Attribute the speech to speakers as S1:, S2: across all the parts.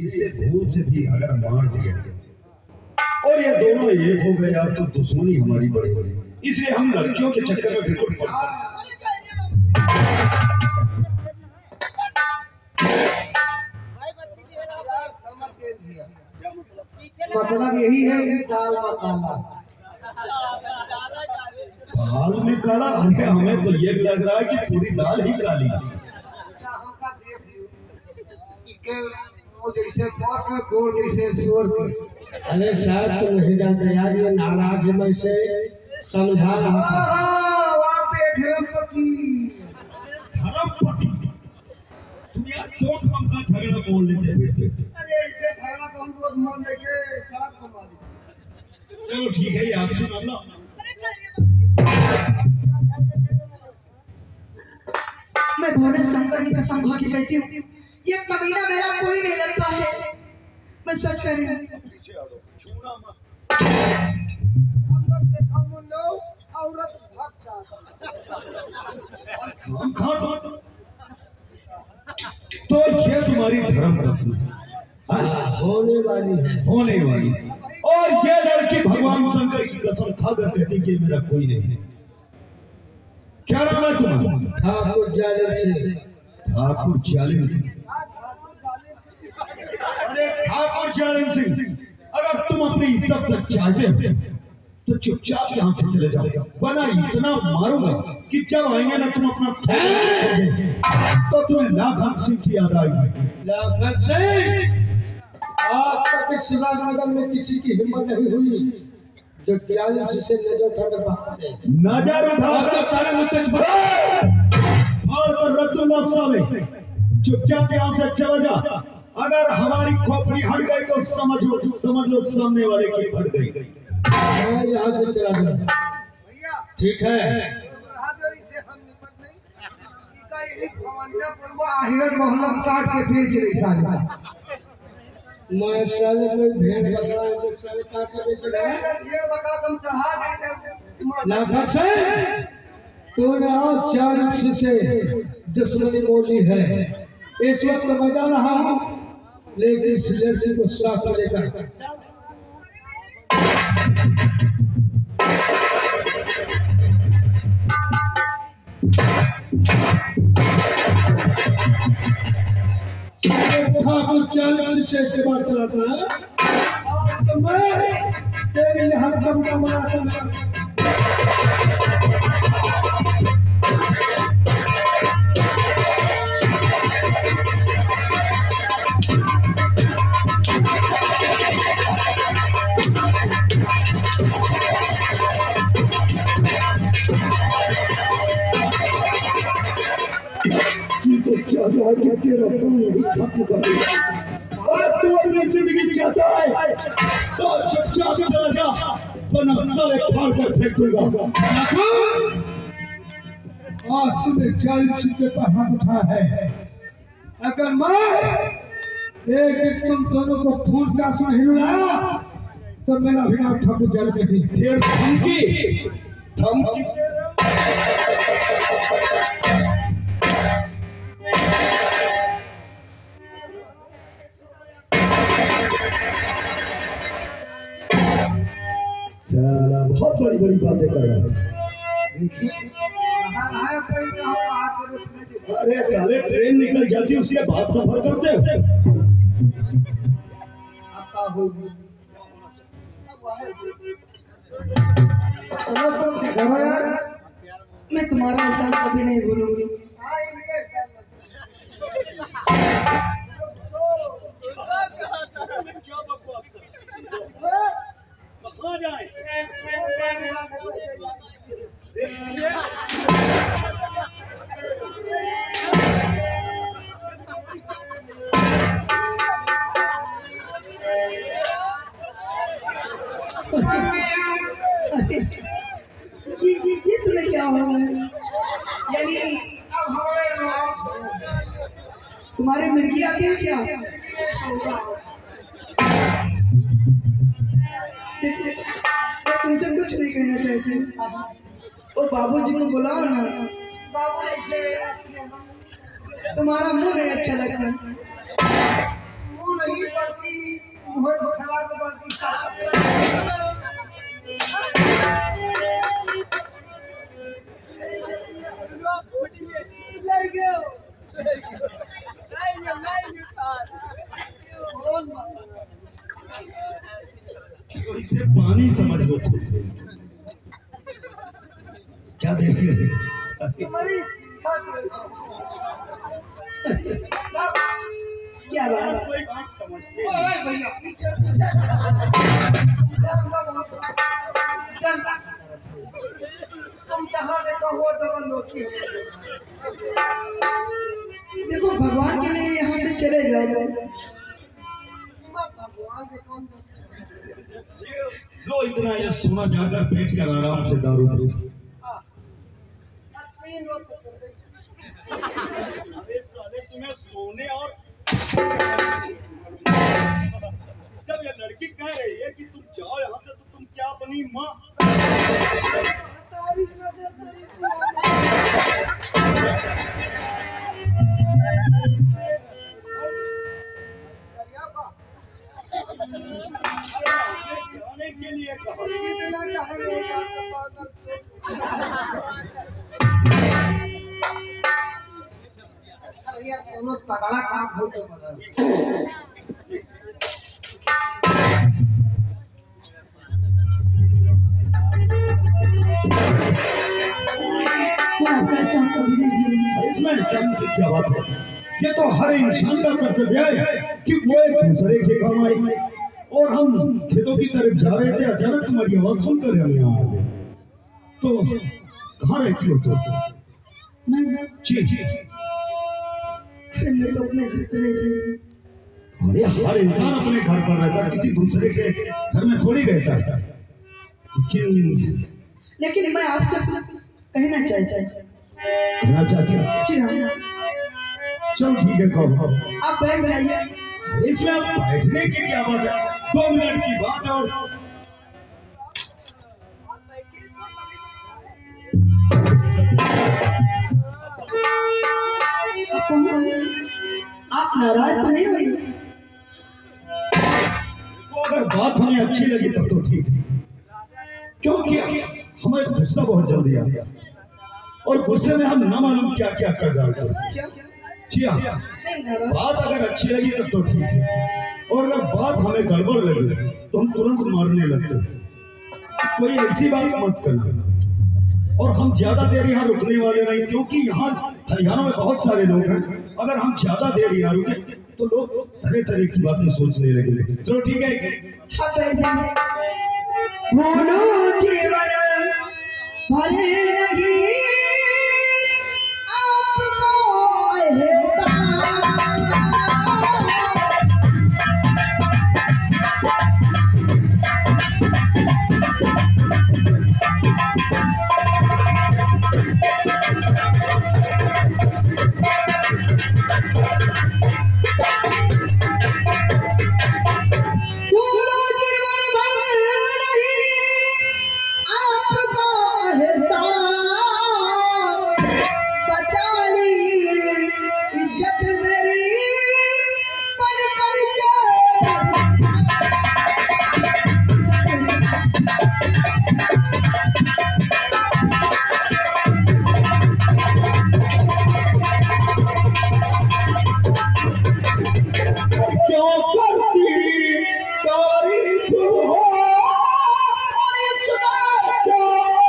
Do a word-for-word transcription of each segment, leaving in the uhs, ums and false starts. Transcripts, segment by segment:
S1: इसे भूल से भी अगर मार दिया और ये दोनों एक हो गए तो दुश्मनी हमारी बढ़े, इसलिए हम लड़कियों के चक्कर में बिल्कुल
S2: मतलब यही है कि दाल में काला,
S1: दाल में काला। अरे हमें तो ये लग रहा है कि पूरी दाल ही काली।
S2: वो जैसे पौध का गोड़ जैसे सुअर के।
S3: अरे शायद तुम नहीं जानते यार, ये नाराज है, मैं इसे समझा रहा था।
S2: वहाँ पे धर्मपति
S1: धर्मपति तुम यार क्यों हम का झगड़ा बोल लेते फिरते?
S2: अरे ऐसे झगड़ा तो हम रोज मान लेके सड़क पर मारे।
S1: चलो ठीक है, ये आपसे मामला।
S4: मैं भोले शंकर की कसम खा के कहती हूँ, ये कमीना मेरा कोई नहीं लगता है। मैं सच कह रही हूँ।
S2: औरत
S1: तो ये तुम्हारी धर्म पत्नी
S3: होने वाली है,
S1: होने वाली, और ये लड़की भगवान शंकर की कसम खाकर कहती कि मेरा कोई नहीं है। क्या नाम है तुम्हारा?
S3: ठाकुर जालिम सिंह।
S1: ठाकुर जालिम सिंह। अरे ठाकुर जालिम सिंह, अगर तुम अपनी इज्जत तक चाहते हो तो चुपचाप यहाँ से चले जाओ, वरना इतना मारूंगा कि जब आएंगे ना तुम अपना तो तुम्हें लाखन सिंह की याद आएगी।
S3: लाखन सिंह, आज तक इस शिवानगर में किसी की हिम्मत नहीं हुई जो जालिम सिंह से नजर उठाकर बात करे।
S1: नजर उठाकर सारे मुझसे फाड़ कर रख दूंगा साले। चुपचाप यहाँ से चला जा, अगर हमारी खोपड़ी हट गई तो समझ लो समझ लो सामने वाले की फट गई।
S3: मैं यहाँ से चला जाऊंगा। ठीक है,
S2: हिरन मोहल्ला काट के बेच रही साले।
S3: मैं साले कोई भेड़ बकरा है जो साले काट के बेच रहा है।
S2: भेड़ बकरा तुम चढ़ा देते।
S3: लाखन सिंह, तूने आज जालिम सिंह से दुश्मनी मोली है। इस वक्त मैं जा रहा हूँ, लेकिन इस लड़की को साथ में लेकर ठाकुर जालिम से जवाब चलाता है तो मैं तेरे यहाँ कमरा बनाता
S1: तू अपनी जिंदगी चाहता है तो चुपचाप चला जा, वरना सारे फाड़ कर फेंक दूंगा।
S3: आज तुमने जालिम सिंह के पर हाथ उठाया है। अगर मैं एक दिन तुम दोनों को खून का आंसू नहीं रुलाया तो मेरा भी नाम ठाकुर जालिम नहीं।
S1: फिर धमकी धमकी साला बहुत बड़ी बड़ी बातें कर रहा है।
S2: देखिए कहाँ है कोई तो हम कहाँ के रुकने देते।
S1: अरे साले ट्रेन निकल जाती है, उसके बाद सफर करते हो।
S2: आपका होगी चलो तुम घरो यार।
S4: मैं तुम्हारा एहसान कभी नहीं भूलूंगी। ये ये तुम्हें क्या हो रहा है? यानी अब हमारे तुम्हारे मिर्गी आती है क्या? तुमसे कुछ नहीं कहना चाहती। वो बाबूजी को बुलाओ ना।
S2: बाबू ऐसे
S4: तुम्हारा मुंह नहीं अच्छा लगता।
S2: मुंह नहीं हो तो खराब बाकी साहब ले गयो
S1: तो इसे पानी समझ लो तुम। क्या देख रहे हो?
S2: तुम्हारी
S4: क्या बात?
S1: कोई बात समझते
S2: ओए भैया पीछे पीछे चल तुम जहाँ देखो वो डबल लोटी
S4: देखो भगवान के लिए यहाँ से चले जाओ।
S2: भगवान से कौन
S1: लो इतना ये सोना जाकर बेच कर आराम से दारू पी।
S2: तीन रोज तक कर गई।
S1: अरे साले तुम्हें सोने और जब ये लड़की कह रही है कि तुम जाओ यहाँ से तो तुम क्या बनी माँ?
S2: तारीख ना दे तेरी
S1: जाने के लिए कहा
S2: इतना कहेंगे का तो पागल अरे कोनो तगड़ा काम हो तो बता
S4: मैं आपका एहसान कभी नहीं भूलूंगी।
S1: इसमें शर्म की क्या बात है? ये तो हर इंसान का कर्तव्य है कि वो एक दूसरे के काम आए। और हम खेतों की तरफ जा रहे थे, अचानक तुम्हारी आवाज सुनकर हम यहाँ आ गए। तो कहाँ रहती हो तुम?
S4: मैं
S1: जी
S4: मैं तो अपने घर पे रहती हूँ।
S1: अरे हर इंसान अपने घर पर रहता है, किसी दूसरे के घर में थोड़ी रहता है। लेकिन
S4: लेकिन मैं आपसे कुछ कहना चाहता हूँ।
S1: कहना चाहती हूँ।
S4: जी हाँ,
S1: चलो ठीक है, कहो।
S4: आप बैठ जाइए।
S1: इसमें अब बैठने की क्या बात है? दो मिनट की बात है। और
S4: आप कौन? आप नाराज तो नहीं होंगे?
S1: तो अगर बात हमें अच्छी लगी तब तो ठीक है, क्योंकि हमें गुस्सा बहुत जल्दी आ गया और गुस्से में हम ना मालूम क्या क्या कर डालते हैं।
S4: क्या?
S1: जी हाँ,
S4: नहीं नाराज।
S1: बात अगर अच्छी लगी तब तो ठीक है, और अगर बात हमें गड़बड़ लगी तो हम तुरंत मारने लगते हैं। कोई ऐसी बात मत करना। और हम ज्यादा देर यहाँ रुकने वाले नहीं, क्योंकि यहाँ हरियाणा में बहुत सारे लोग हैं। अगर हम ज्यादा देर यहाँ रुके तो लोग तरह तरह की बातें सोचने लगेंगे। चलो ठीक है।
S4: आप बैठ जाइए। बोलो जीवन भरे नहीं आपको एहसान। बोलो जीवन भर नहीं आपको एहसान। बचा ली इज्जत मेरी पर करके।
S1: क्यों करती तारीफ हो तारीफ सुना क्या?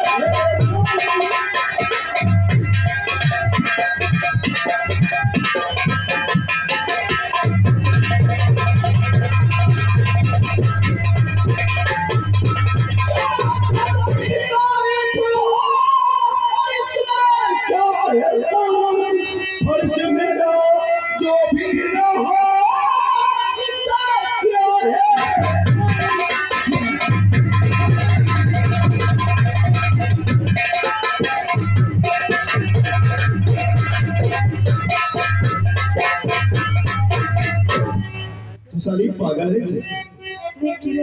S1: तारीफ हो तारीफ सुना क्या है? फर्ज मेरा जो भी ना हो तू साली पागल है क्या?
S4: देखिए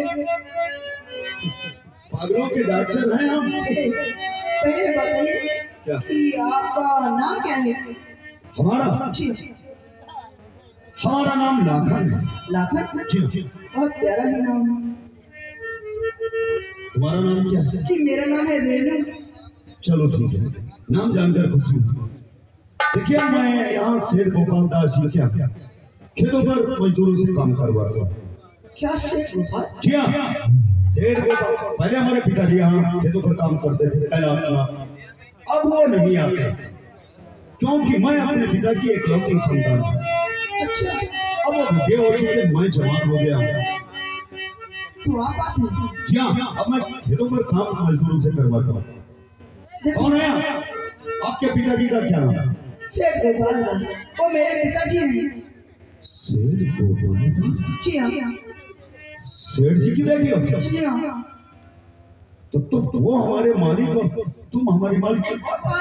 S1: पागलों के डॉक्टर हैं हम।
S4: पहले बताइए
S1: क्या?
S4: कि आपका नाम क्या है?
S1: हमारा
S4: जी
S1: हमारा नाम लाखन है।
S4: लाखन।
S1: जी।
S4: बहुत प्यारा ही नाम है।
S1: तुम्हारा नाम क्या है?
S4: जी मेरा नाम है रेणु।
S1: चलो ठीक है, नाम जानकर खुशी हुई। देखिए मैं यहाँ सेठ गोपाल दास जी क्या खेतों पर मजदूरों से काम करवाता हूँ।
S4: क्या सेठ गोपाल?
S1: जी हाँ, सेठ गोपाल पहले हमारे पिताजी यहाँ खेतों पर काम करते थे कैलाश में, अब वो नहीं आते क्योंकि मैं अपने पिता की एकलौती संतान हूँ।
S4: अच्छा,
S1: अब वो बूढ़े हो चुके, मैं जवान हो गया हूँ।
S4: तो आप आते हैं?
S1: जी हाँ, अब मैं खेतों पर काम मजदूरों से करवाता हूँ। कौन है आपके पिताजी का क्या नाम?
S4: सेठ गोपाल दास। वो मेरे पिताजी हैं।
S1: सेठ गोपाल दास?
S4: जी हाँ।
S1: सेठ जी की बेटी हो?
S4: जी हाँ।
S1: तब तो वो हमारे मालिक और तुम हमारी मालिक।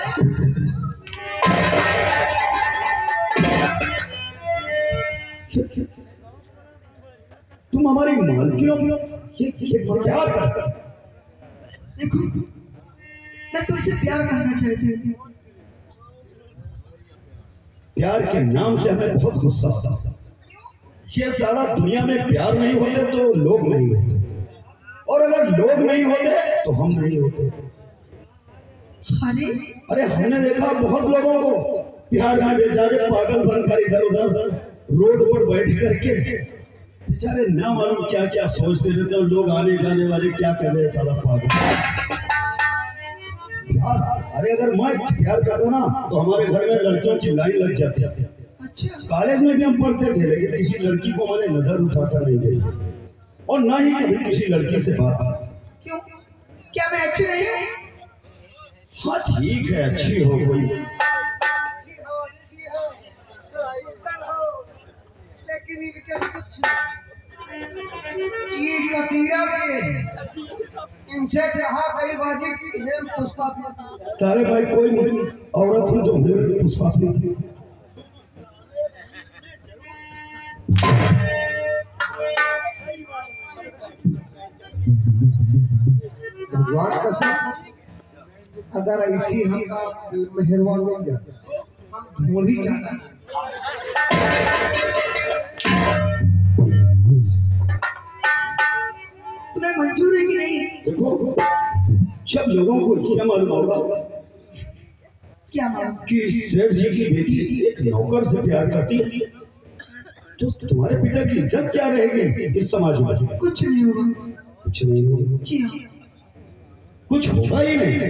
S1: तुम हमारी मालिक हो? ये ये क्या करते?
S4: देखो मैं तुमसे प्यार करना चाहती हूँ।
S1: प्यार के नाम से हमें बहुत गुस्सा आता है। ये सारा दुनिया में प्यार नहीं होते तो लोग नहीं होते, और अगर लोग नहीं होते तो हम नहीं होते।
S4: अरे
S1: अरे हमने देखा बहुत लोगों को प्यार में बेचारे पागल बनकर इधर उधर रोड पर बैठ करके बेचारे ना मालूम क्या क्या सोचते रहते, और लोग आने जाने वाले क्या कह रहे हैं साला पागल। प्यार, अरे अगर मैं प्यार करता ना तो हमारे घर में लड़कियों की लाइन लग जाती है।
S4: अच्छा,
S1: कॉलेज में भी हम पढ़ते थे, लेकिन किसी लड़की को मैंने नजर उठाकर नहीं गई, और ना ही कभी किसी लड़की से बात।
S4: क्यों? क्या मैं अच्छी नहीं हूँ?
S1: हाँ ठीक है, अच्छी हो कोई,
S2: अच्छी हो अच्छी हो सुंदर हो, लेकिन इनके कुछ ये कतीरा के इनसे कहा गई बाजी की है पुष्पा की।
S1: सारे भाई कोई नहीं औरत हूँ जो मेरे पुष्पा थी।
S2: भगवान कसम, अगर ऐसी हमका मेहरबान मिल जाए हम ढूंढ ही जाता है।
S4: तुम्हें मंजूर है कि नहीं?
S1: देखो सब लोगों को यह मालूम होगा
S4: क्या मालूम?
S1: कि सेठ जी की बेटी एक नौकर से प्यार करती है, तो तुम्हारे पिता की इज्जत क्या रहेगी इस समाज में?
S4: कुछ नहीं होगा।
S1: कुछ नहीं होगा।
S4: जी हाँ।
S1: कुछ होगा ही नहीं।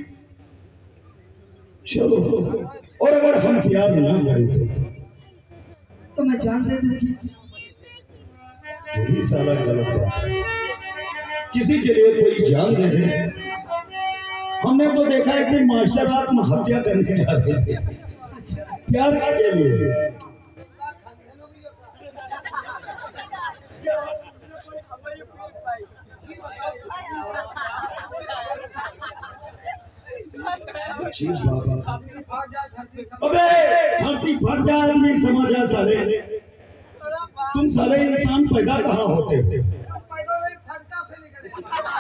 S1: चलो, और अगर हम प्यार ना करें तो
S4: तो मैं जान दे दूंगी।
S1: यही साला गलत बात है। किसी के लिए कोई जान दे दे। हमने तो देखा है कि मास्टर आत्महत्या करने जा रहे थे प्यार के लिए। अच्छी बात है। अबे धरती फट जाए आदमी समझ आ साले, तुम साले इंसान पैदा कहाँ होते थे?
S2: पैदा नहीं फटका से निकले।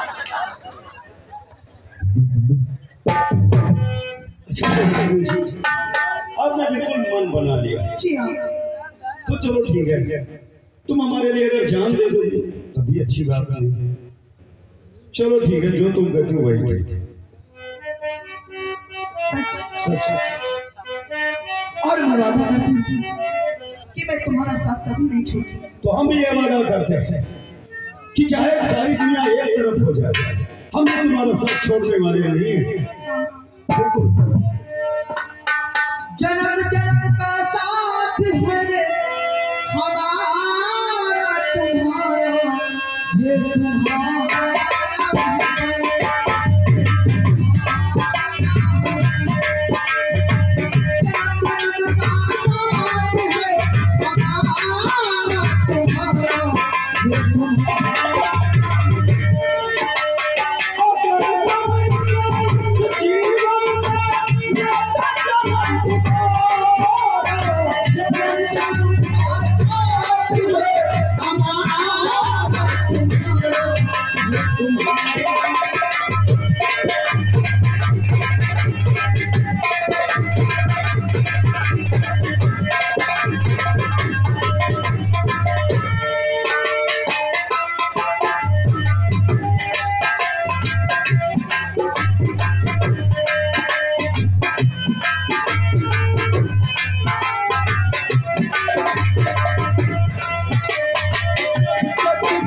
S1: अब मैं बिल्कुल मन बना लिया।
S4: जी हाँ।
S1: तो चलो ठीक है, तुम हमारे लिए अगर जान दे दोगे तभी अच्छी बात नहीं। चलो ठीक है, जो तुम कहते हो वही ठीक है। सच
S4: और मैं वादा करती हूँ कि मैं तुम्हारा साथ कभी नहीं छोड़ूंगी।
S1: तो हम भी ये वादा करते हैं कि चाहे सारी दुनिया एक तरफ हो जाए, हम भी तुम्हारा साथ छोड़ने वाले नहीं हैं। बिल्कुल।
S4: जन्म जन्म का साथ है हमारा तुम्हारा, ये तुम्हारा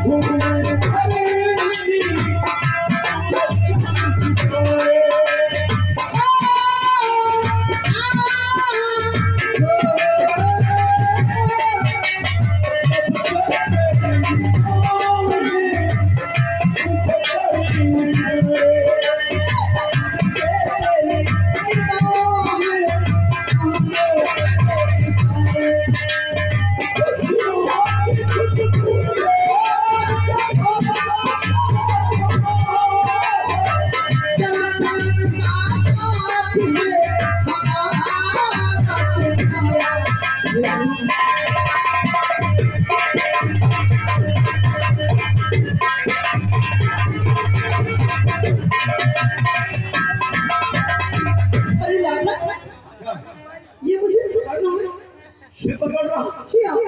S4: अरे लाला, ये मुझे पकड़ना है।
S1: ये पकड़ रहा
S4: जी हाँ।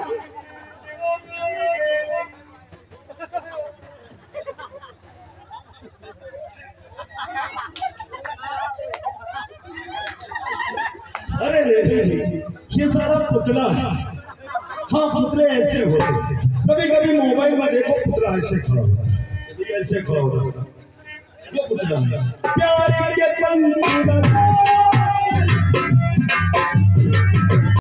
S1: अरे रेखा जी, ये सारा पुतला है। हाँ, पुतले ऐसे होते, कभी कभी मोबाइल में देखो पुतला ऐसे खड़ा होता है, कभी ऐसे खड़ा होता है। ये पुतला है। प्यार के पंख